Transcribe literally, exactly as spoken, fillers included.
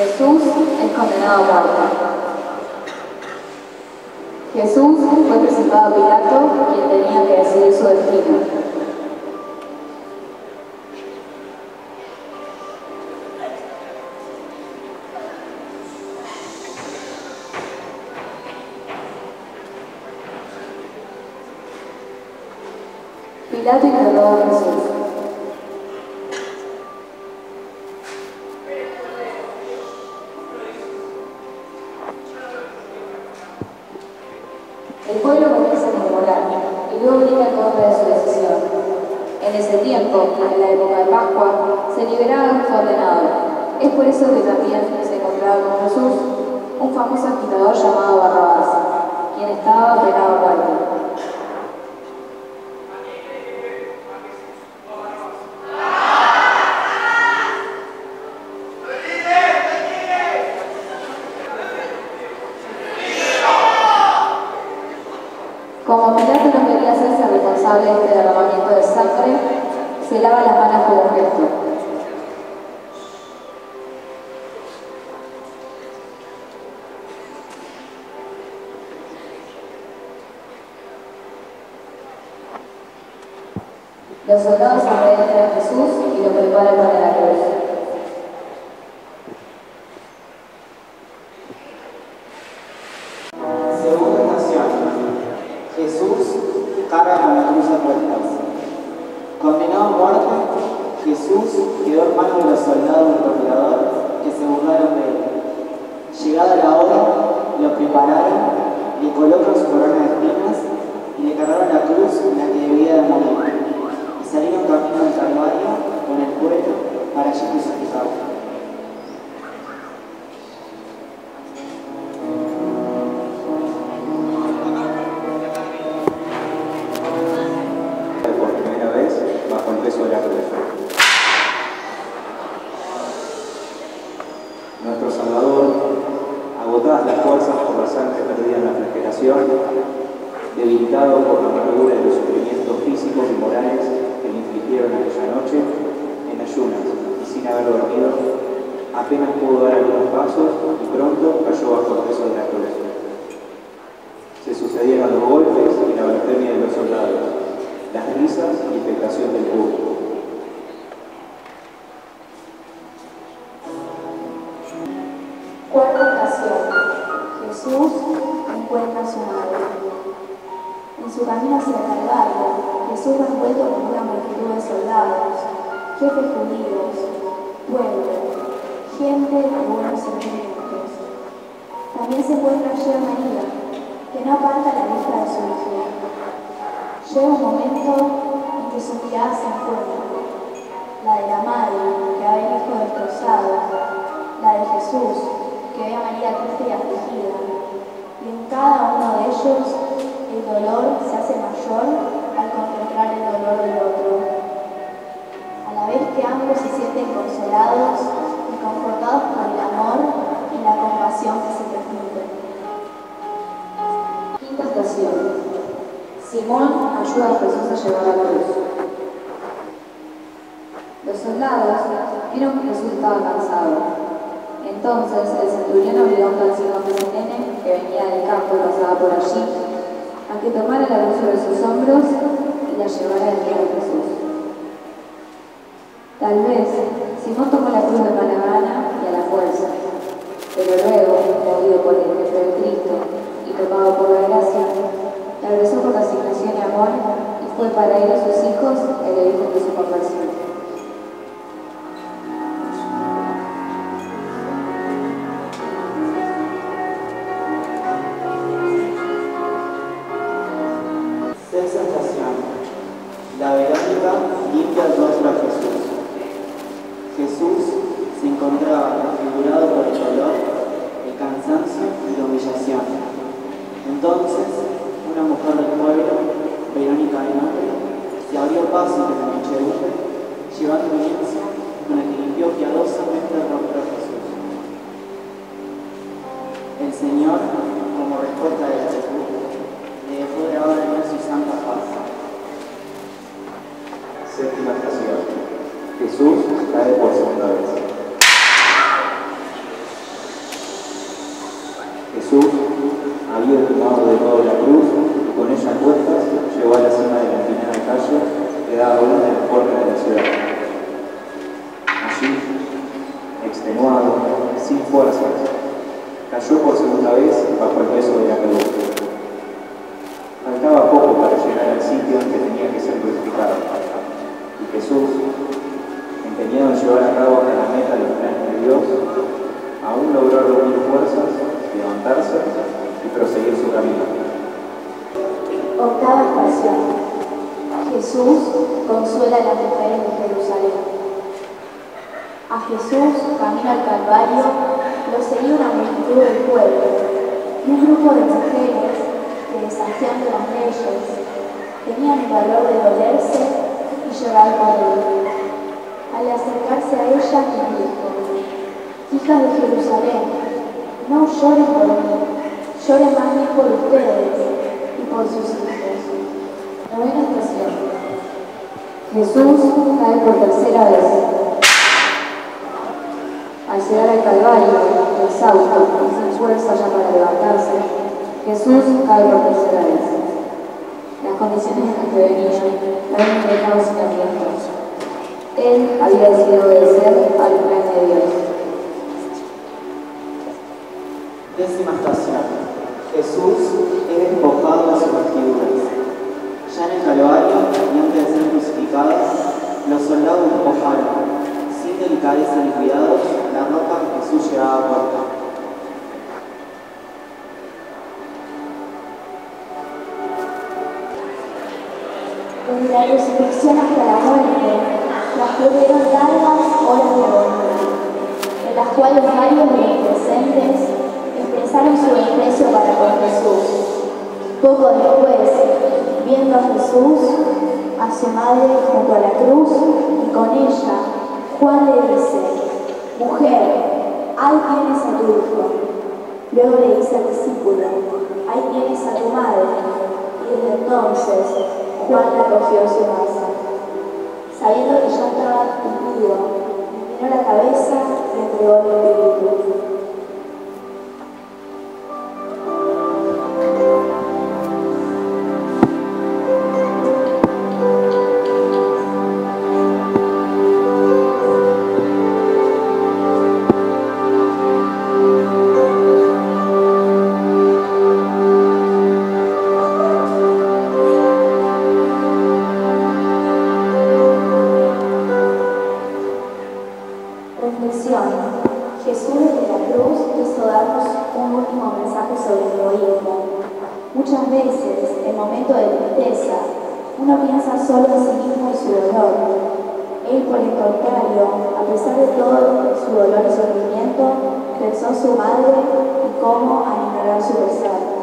Jesús es condenado a muerte. Jesús fue presentado a Pilato, quien tenía que decidir su destino. Pilato interrogó a Jesús. El pueblo comienza a murmurar y luego grita en contra de su decisión. En ese tiempo, en la época de Pascua, se liberaba a un condenado. Es por eso que también se encontraba con Jesús un famoso agitador llamado Barrabás, quien estaba penado a muerte. Como Pilato no quería hacerse responsable de este derramamiento de sangre, se lava las manos como gesto. Los soldados alrededor a Jesús y lo preparan para la cruz. Segunda estación. Jesús carga con la cruz a cuestas. Condenado a muerte, Jesús quedó en manos de los soldados del torturador que se burlaron de él. Llegada la hora, lo prepararon, le colocan su corona de espinas y le cargaron la cruz en la que debía de morir. Y salieron camino al Calvario con el pueblo para allí crucificarlo. Nuestro Salvador, agotadas las fuerzas por la sangre perdida en la flagelación, debilitado por la amargura de los sufrimientos físicos y morales que le infligieron aquella noche, en ayunas y sin haber dormido, apenas pudo dar algunos pasos y pronto cayó bajo el peso de la cruz. Se sucedieron los golpes y la blasfemia de los soldados, las risas y expectación del público. Cuarta estación. Jesús encuentra a su madre. En su camino hacia el Calvario, Jesús va envuelto con una multitud de soldados, jefes judíos, pueblo, gente de buenos sentimientos. También se encuentra allí a María, que no aparta la vista de su hijo. Llega un momento en que su mirada se encuentra, la de la madre que ve el hijo destrozado, la de Jesús que ve a María triste y afligida, y en cada uno de ellos el dolor se hace mayor al contemplar el dolor del otro, a la vez que ambos se sienten consolados y confortados por el amor y la compasión que se transmiten. Quinta estación. Simón ayuda a Jesús a llevar la cruz. Los soldados vieron que Jesús estaba cansado. Entonces el centurión obligó a un anciano de Sirene, que venía del campo y pasaba por allí, a que tomara la cruz sobre sus hombros y la llevara delante de Jesús. Tal vez Simón tomó la cruz de mala gana y a la fuerza, pero luego, movido por el jefe de Cristo y tocado por la gracia, la abrazó con resignación y amor y fue para él y sus hijos el origen de su conversión. La Verónica limpia el rostro a Jesús. Jesús se encontraba desfigurado por el dolor, el cansancio y la humillación. Entonces, una mujer del pueblo, Verónica de nombre, se abrió paso entre la muchedumbre, llevando un lienzo con el que limpió piadosamente el rostro a Jesús. El Señor, como respuesta de la gratitud, le dejó grabar en él su santa paz. Séptima estación. Jesús cae por segunda vez. Jesús había tomado de nuevo la cruz y con ella a cuestas llegó a la cima de la empinada calle que daba vuelta en la puerta de la ciudad. Allí, extenuado, sin fuerzas, cayó por segunda vez bajo el peso de la cruz. Faltaba poco para llegar al sitio en que tenía que ser crucificado, y Jesús, empeñado en llevar a cabo hasta la meta los planes de Dios, aún logró reunir fuerzas, levantarse y proseguir su camino. Octava estación. Jesús consuela a las mujeres de Jerusalén. A Jesús, camino al Calvario, lo seguía una multitud del pueblo y un grupo de mujeres que, desafiando las leyes, tenían el valor de dolerse y llorar por él. Al acercarse a ella, les dijo: hijas de Jerusalén, no lloren por mí, lloren más bien por ustedes y por sus hijos. Novena estación. Jesús cae por tercera vez. Al llegar al Calvario, exhausto y sin fuerza ya para levantarse, Jesús cae por tercera vez. Las condiciones en las que venía lo habían dejado sin alientos. Él había decidido obedecer al plan de Dios. Décima estación. Jesús es despojado de sus vestiduras. Ya en el Calvario, y antes de ser crucificado, los soldados despojaron, sin delicadeza ni cuidados, la ropa que Jesús llevaba puesta. Desde la crucifixión hasta la muerte, transcurrieron largas horas de agonía, en las cuales varios de los presentes expresaron su desprecio para con Jesús. Poco después, viendo a Jesús, a su madre junto a la cruz y con ella, Juan le dice: mujer, ahí tienes a tu hijo. Luego le dice al discípulo: ahí tienes a tu madre. Y desde entonces Juan la cogió en su casa. Sabiendo que ya estaba cumplido, inclinó la cabeza y entregó el espíritu. Jesús desde la cruz quiso darnos un último mensaje sobre el egoísmo. Muchas veces, en momentos de tristeza, uno piensa solo en sí mismo y su dolor. Él, por el contrario, a pesar de todo su dolor y sufrimiento, pensó en su madre y cómo, al ignorar su pesar,